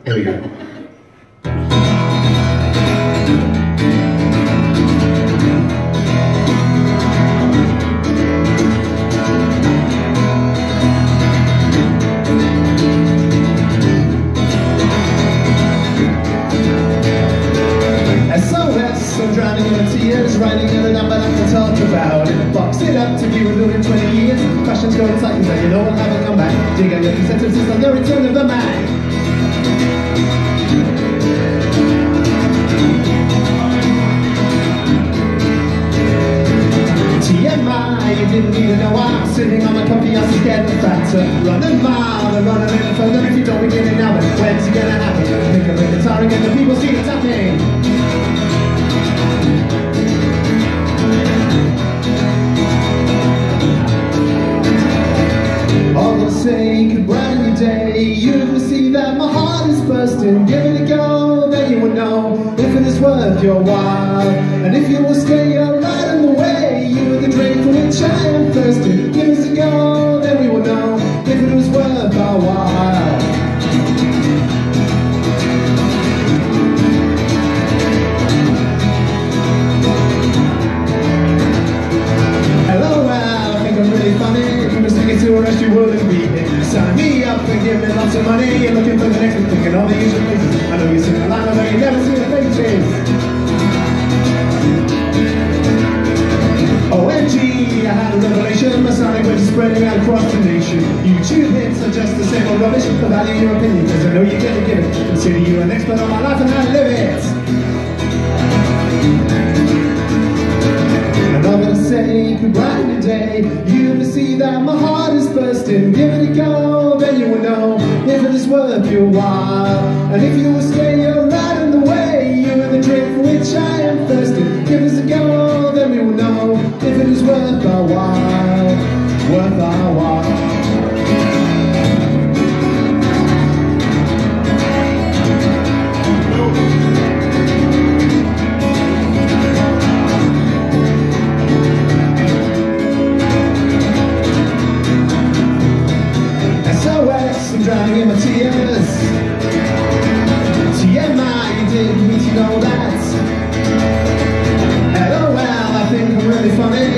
Here we go. I'm drowning in tears, writing in a number that I talk about it. Box it up to be revealed in 20 years. Questions go in cycles and you know I'll have it come back. Dig out your sentences like the return of the man. TMI, you didn't need to know I'm sitting on my comfy ass and scared and fatter. Running miles and running a little further if you don't begin it now. But when's it gonna happen? Pick up the guitar and get the people see it tapping. All the sake of brand new day, you will see that my heart is bursting. Give it a go, then you will know if it is worth your while. And if you will stay right in the way, you are the drink for which I am thirsty. Give us a go, then we will know if it was worth our while. To arrest you wouldn't be it. Sign me up and give me lots of money. You're looking for the next big thing in all the usual places. I know you've seen a line, although you never seen the faces. OMG, I had a revelation. My sonic wave is spreading out across the nation. YouTube hits are just the same old rubbish. I value your opinion because I know you're gonna give it. Consider you an expert on my life and how I live it. Another sake of bright new day, you will see that my heart is bursting. Give it a go, then you will know if it is worth your while. And if you will stay right in the way, you are the drink for which I am thirsty. Give us a go, then we will know if it is worth our while. Worth our while. I'm drowning in my tears. TMI, you didn't need to know that. LOL, I think I'm really funny.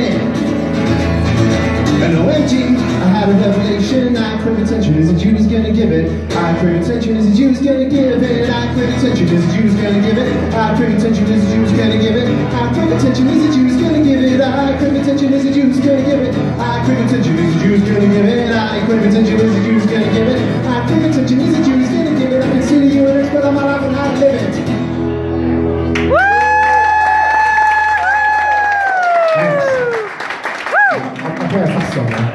And OMG, I had a revelation. I crave attention, is it you who's gonna give it? I crave attention, is it you who's gonna give it? I crave attention, is it you who's gonna give it? I crave attention, is it you who's gonna give it? I crave attention, is it you who's gonna give it? I crave attention, is it you who's gonna give it? I crave attention, is it you who's gonna give it? I crave attention, is it you who's gonna give it? I crave attention, is it you who's gonna give it? I consider you an expert on my life and how to live it. Thanks. I'll play a fast song now.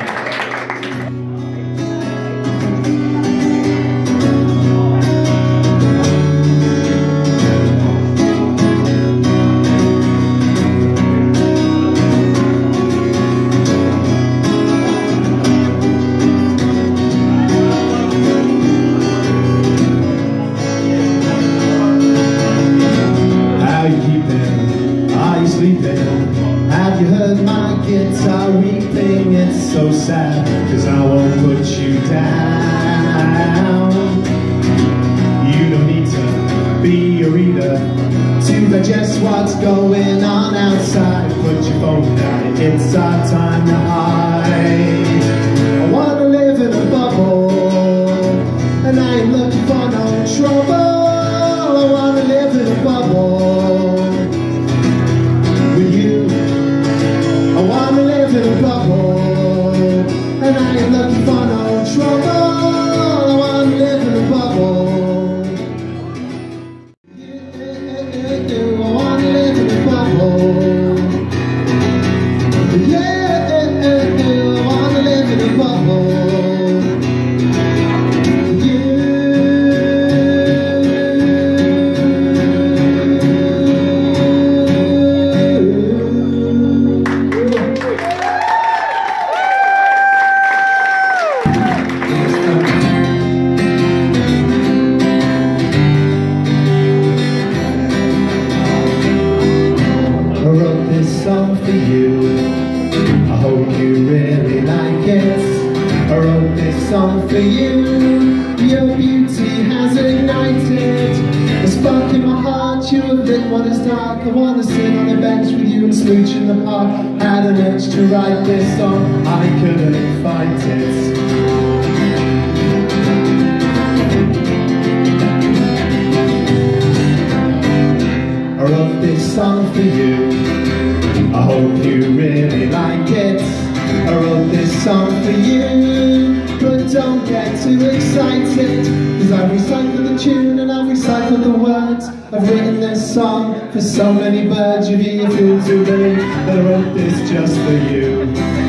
Have you heard my guitar weeping? It's so sad, cause I won't put you down. You don't need to be a reader to digest what's going on outside. Put your phone down, it's our time to hide. I wanna live in a bubble, and I ain't looking for no trouble. I wanna live in a bubble with you. I wanna live in a bubble, and I ain't looking for no trouble. I wanna live in a bubble. I wanna live in a bubble. Yeah, I wanna this song for you. Your beauty has ignited a spark in my heart. You have lit what is dark. I wanna sit on a bench with you and smooch in the park. Had an urge to write this song, I couldn't fight it. I wrote this song for you. I hope you really like it. I wrote this song for you, but don't get too excited, cause I've recycled the tune and I've recycled the words. I've written this song for so many birds. You'd be a fool to believe that I wrote this just for you.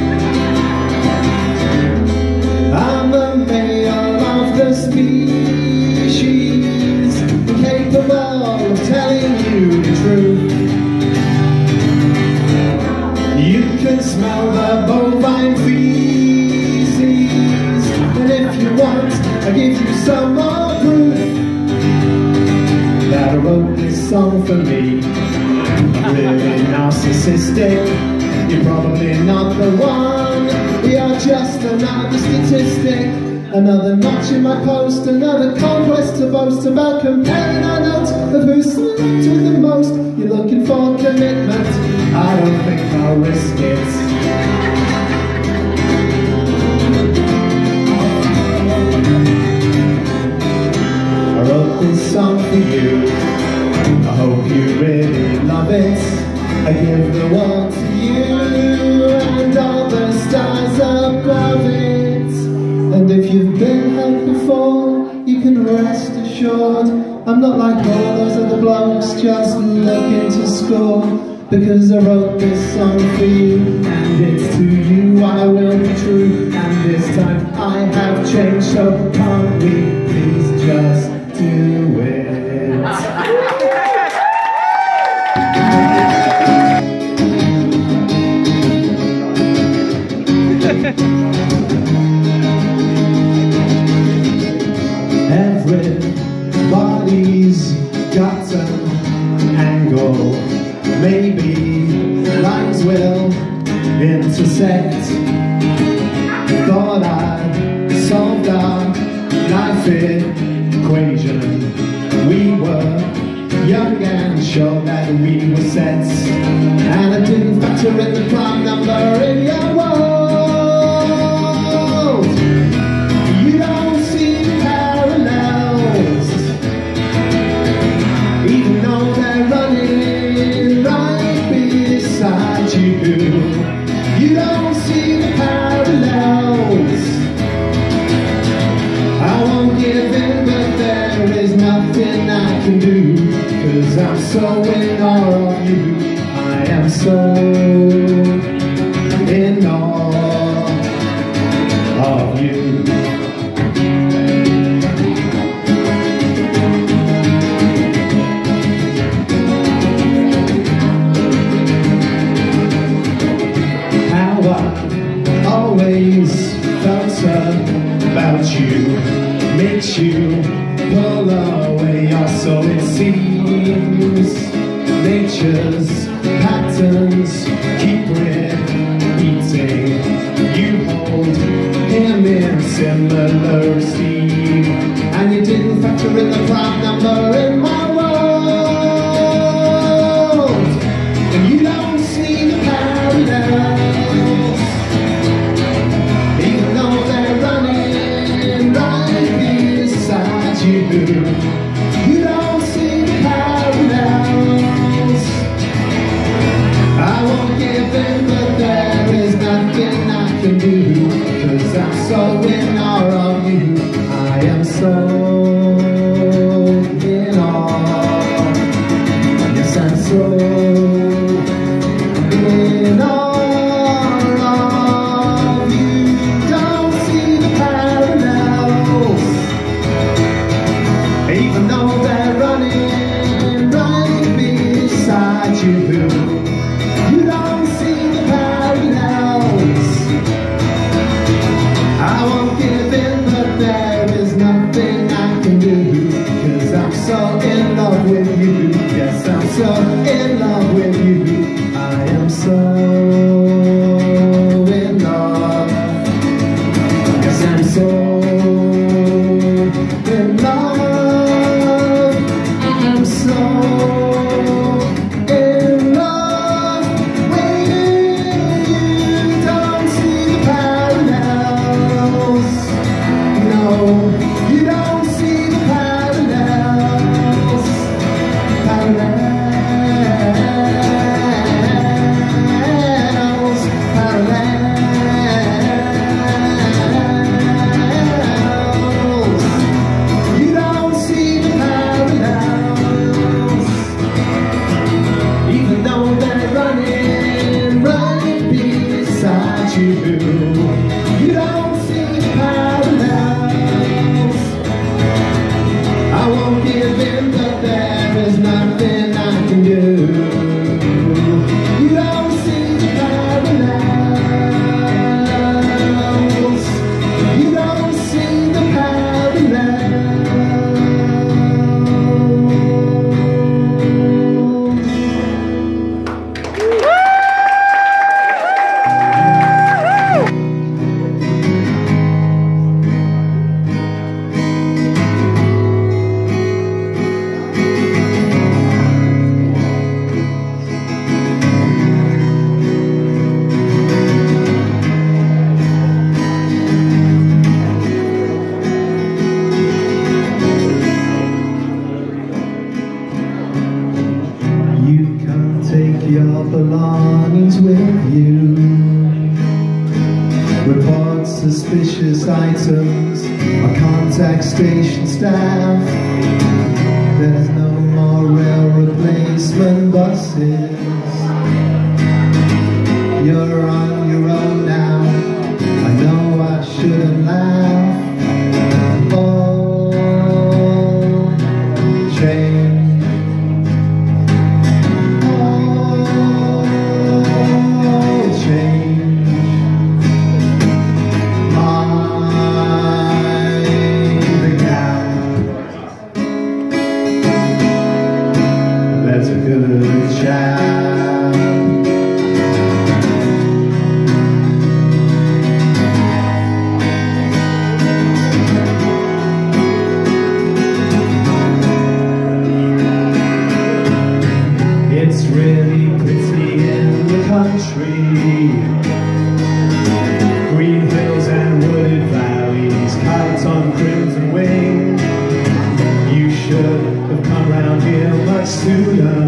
I'm a male of the species, capable of telling you the truth. You can smell the bovine feces, and if you want, I'll give you some more proof that I wrote this song for me. I'm really narcissistic, you're probably not the one. You're just another statistic, another notch in my post, another conquest to boast about, comparing our notes of who's slept with the most. You're looking for commitment, I don't think I'll risk it. I wrote this song for you, I hope you really love it. I give the world to you and all the stars above it. And if you've been hurt before, you can rest assured I'm not like all those other blokes just looking to score. Because I wrote this song for you, and it's to you I will be true. And this time I have changed, so can't we please just do it? Everybody's got an angle. Maybe lines will intersect. Thought I'd solved our life equation. We were young and sure that we were set, and I didn't factor in the prime number in your world. You don't see parallels, even though they're running right beside you. You don't see the parallels. I won't give in, but there is nothing I can do, cause I'm so in awe of you. I am so in awe of you. Always felt about you makes you pull away your soul. It seems nature's patterns keep repeating. You hold him in similar esteem, and you didn't factor in the prime number in my world. And you don't see the parallels, you don't see the parallels. I won't give in, but there is nothing I can do, cause I'm so in awe of you. I am so in report suspicious items or contact station staff. There's no more rail replacement buses. You're on your own now. I know I shouldn't laugh. Oh, change. Oh, change. Mind the gap. That's a good chap. It's really pretty in the country. Green hills and wooded valleys, kites on crimson wing. You should have come round here much sooner.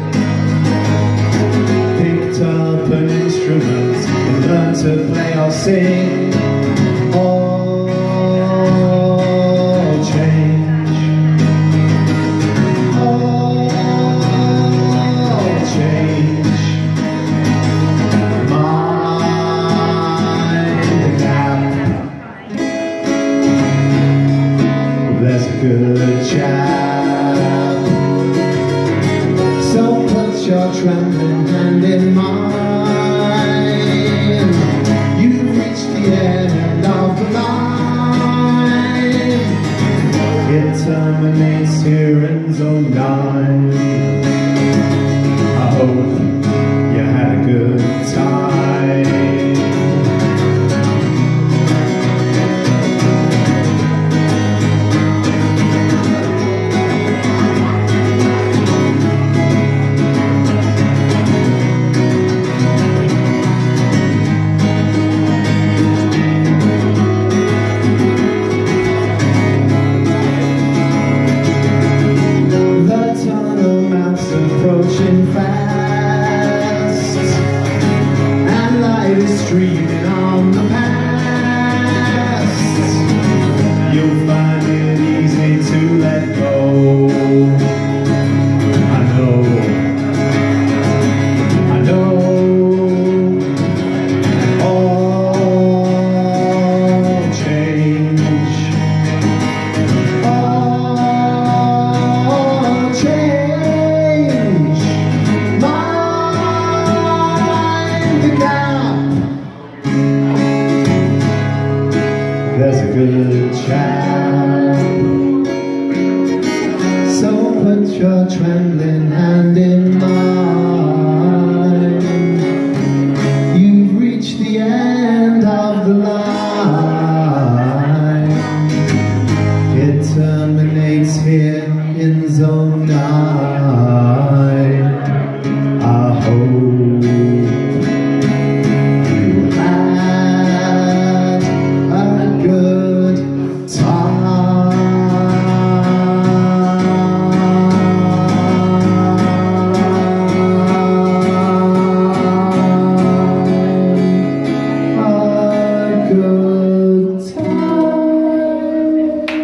Picked up an instrument and learned to play or sing. Oh, change. Oh, change. Mind the gap. There's a good chap. So put your trembling hand in mine. You've reached the end of the line. It terminates here in zone 9. I hope you had a good time. Approaching fast, and light is streaming on the past. You'll find it easy to let go. I know, I know. All change. All change. There's a good chap. So put your trembling hand in mine. You've reached the end of the line. It terminates here in zone 9. I hope you had a good time. A good time.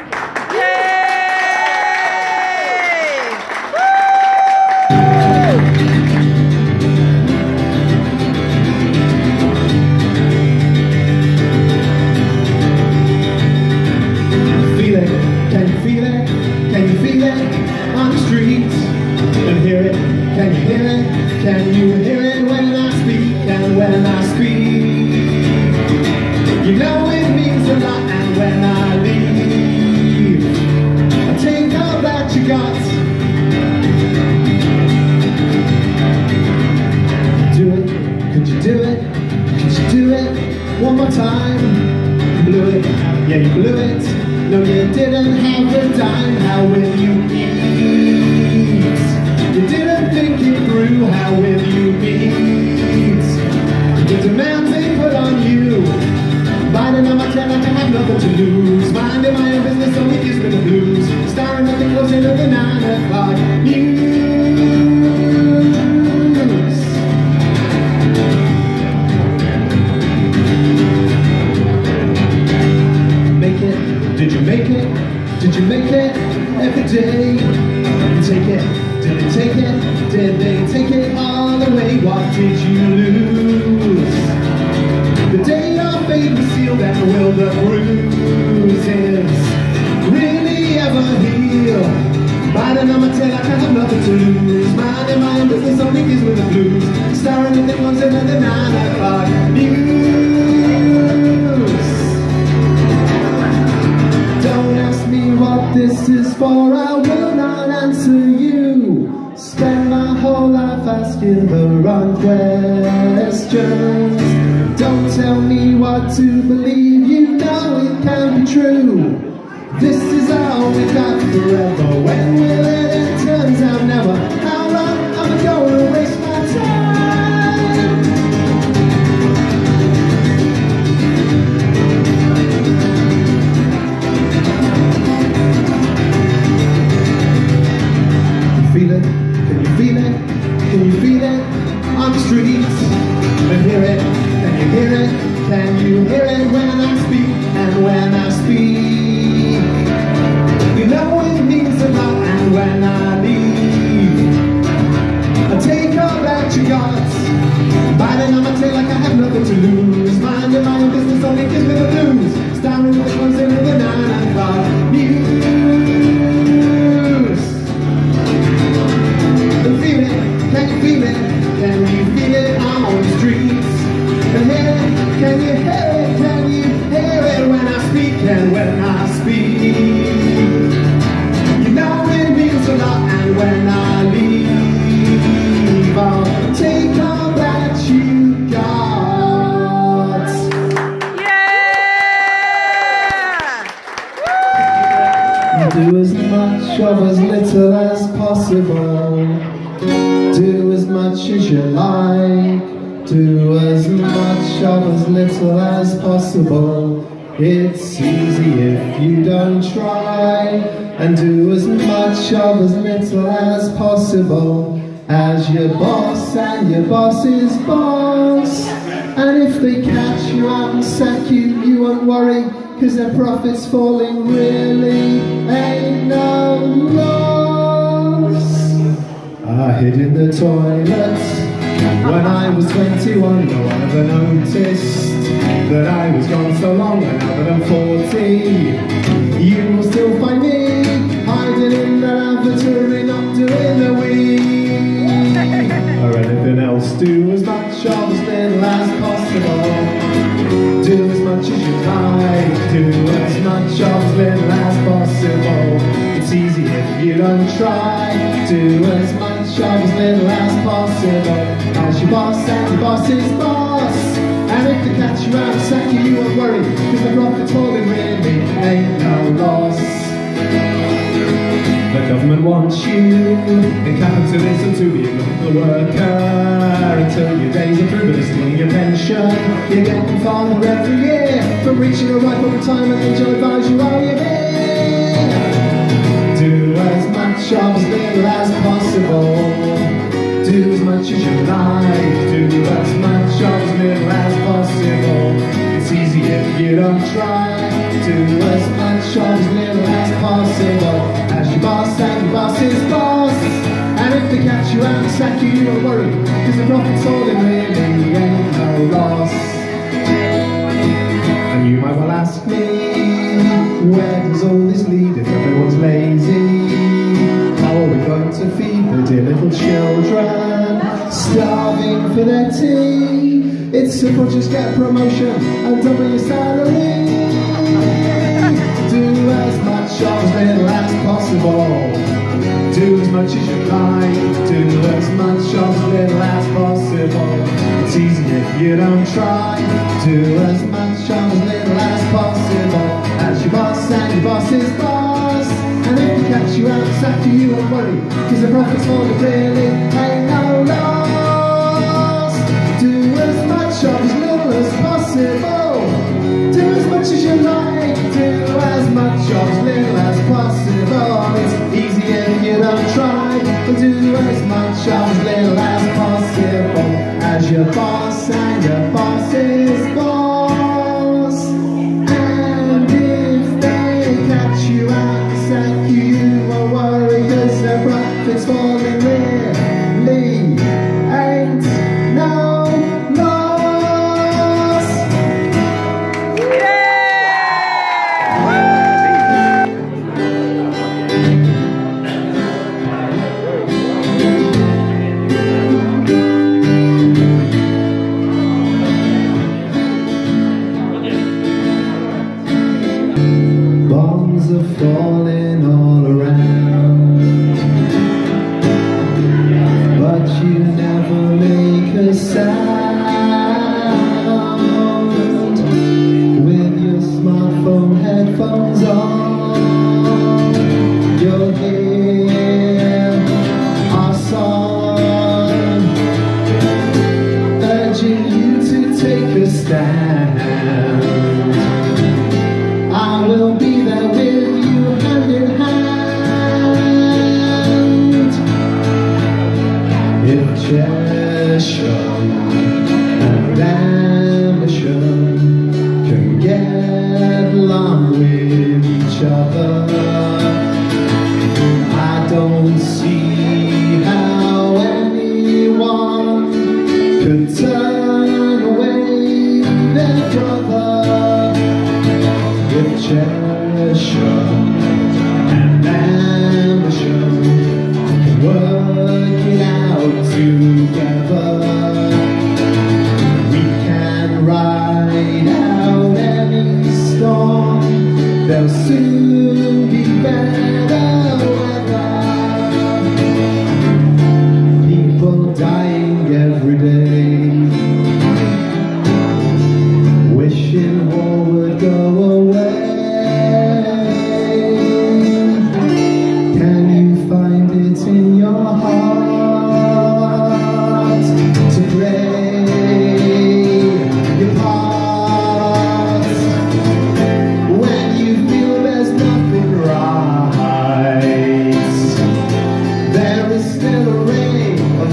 Can you feel it? Can you feel it on the streets? And hear it? Can you hear it? Can you hear it when I speak and when I speak? You know it means a lot, and when I leave, I take all that you got. Do it? Could you do it? Could you do it one more time? You blew it, yeah, you blew it. No, you didn't have the time. How will you eat? You didn't think it through. How will you eat? The demands they put on you. Biting on my tail like I have nothing to lose. Minding my own business, only gives me the blues. Staring at the closing of the 9 o'clock news. Did you make it every day? Did you take it? Did they take it? Did they take it all away? What did you lose? The day our fate was sealed, and will the bruises really ever heal? Biting on my tail, I can't have nothing to lose. Minding my own business, only gives me the blues. Staring at the ones in the 9 o'clock news. Don't ask me what this is for, I will not answer you. Spend my whole life asking the wrong questions. Don't tell me what to believe, you know it can't be true. This is all we got forever. When will it end? Turns out never. How long am I going to waste my time? Can you feel it? Can you feel it? Can you feel it? On the streets. And hear it? Can you hear it? Can you hear it when I speak? And when I speak, you know it means a lot. And when I leave, I take all that you got. Biting on my tail like I have nothing to lose. Minding my own business, only gives me the blues. Staring at the ones in the 9 o'clock news. And feel it, can you feel it? Can you feel it on the streets? And hear it, can you hear it? Can you hear it when I speak? And when I speak, you know it means a lot. And when I leave, I'll take all that you got. Yeah! Do as much of as little as possible. Do as much as you like. Do as much of as little as possible. It's easy if you don't try. And do as much of as little as possible as your boss and your boss's boss. And if they catch you out and sack you, you won't worry, cause their profit's falling really ain't no loss. I hid in the toilet when I was 21, no one ever noticed that I was gone so long. And now that I'm 40, you will still find me hiding in the lavatory, not doing a wee or anything else. Do as much of as little as possible. Do as much as you like. Do as much of as little as possible. It's easy if you don't try. Do as much of as little as possible as your boss and your boss's boss. And if they catch you out and sack you, you won't worry, cause the profit's falling really ain't no loss. The government wants you in capitalism to be a good worker until your days are through, but it's stealing your pension. You're getting farther every year from reaching a ripe retirement age. I'll advise you while you're here. Do as much of as little as possible. Do as much as you like. Do as much of as little as possible. It's easy if you don't try. Do as much of as little as possible as your boss and your boss's boss. And if they catch you out and sack you, you won't worry, cause the profit's all in really ain't no loss. And you might well ask me, where does all this lead if everyone's lazy? How are we going to feed the dear little children starving for their tea? It's simple, just get a promotion and double your salary. Do as much of as little as possible. Do as much as you like. Do as much of as little as possible. It's easy if you don't try. Do as much of as little as possible as your boss and your boss's boss. And if they catch you out and sack you, you won't worry, cause the profit's falling really ain't no loss. Do as much of as little as possible. Do as much as you like. Do as much of as little as possible. It's easy if you don't try. But do as much of as little as possible as your boss and your boss's boss. And if they catch you out Stars are falling all around, but you never make a sound with your smartphone headphones on. You'll hear our song urging you to take a stand. I will be there with you hand in hand. If Chesham and Amersham can get along with each other, I don't see how anyone could turn away their brother. If Chesham and Amersham can work it out together, we can ride out any storm. There'll soon be better weather. People dying every day, wishing war would go away. Can you find it in your heart to play your part when you feel there's nothing right? There is still a ray of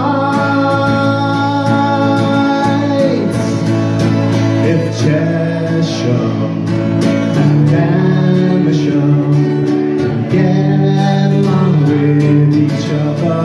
light. If Chesham and Amersham can get along with each other,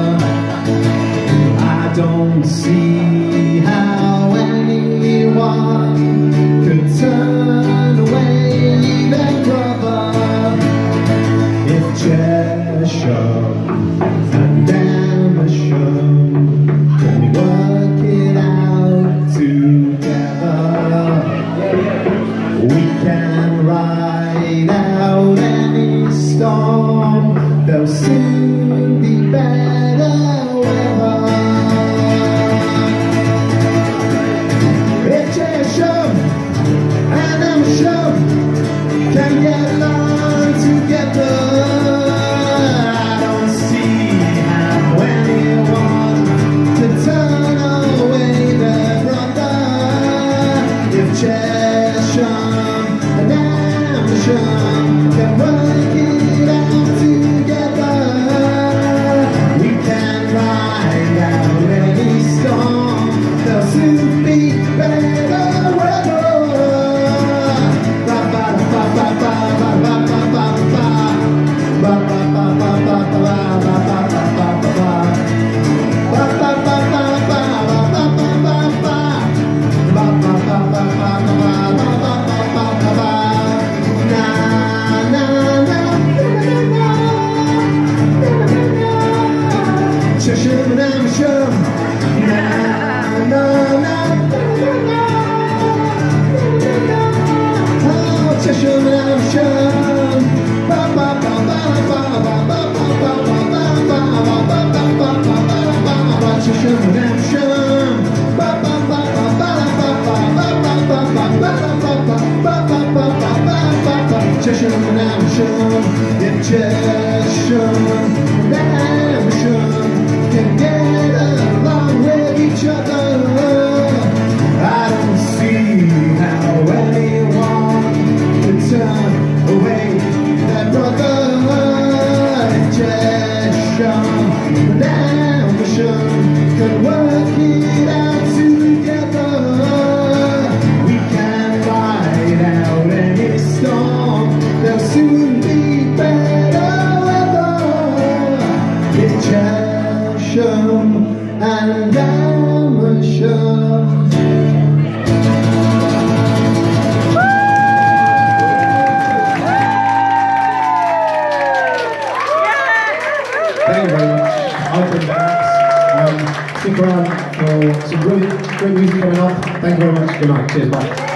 I don't see how anyone could turn away their brother. If Chesham and Amersham can work it out together, we can ride out any storm. There'll soon be better weather. If Chesham and Amersham can get along together, I don't see how anyone to turn away their brother. If Chesham and Amersham can work it out together, we can ride out any storm. There'll soon be better weather. Chesham and Amersham, na na na. Oh, Chesham and Amersham, ba ba ba ba ba ba ba ba ba ba ba ba ba ba ba. Chesham and Amersham, ba ba ba ba ba ba ba ba ba ba ba ba ba ba ba. Chesham and Amersham, if Chesham and Amersham can get along with each other, I don't see how anyone could turn away their brother. Chesham and Amersham can work it out together, we can ride out any storm. There'll soon be better weather. If Chesham and Amersham. Thank you very much. I've been back. Stick around for some really great music coming up. Thank you very much. Good night. Cheers. Bye.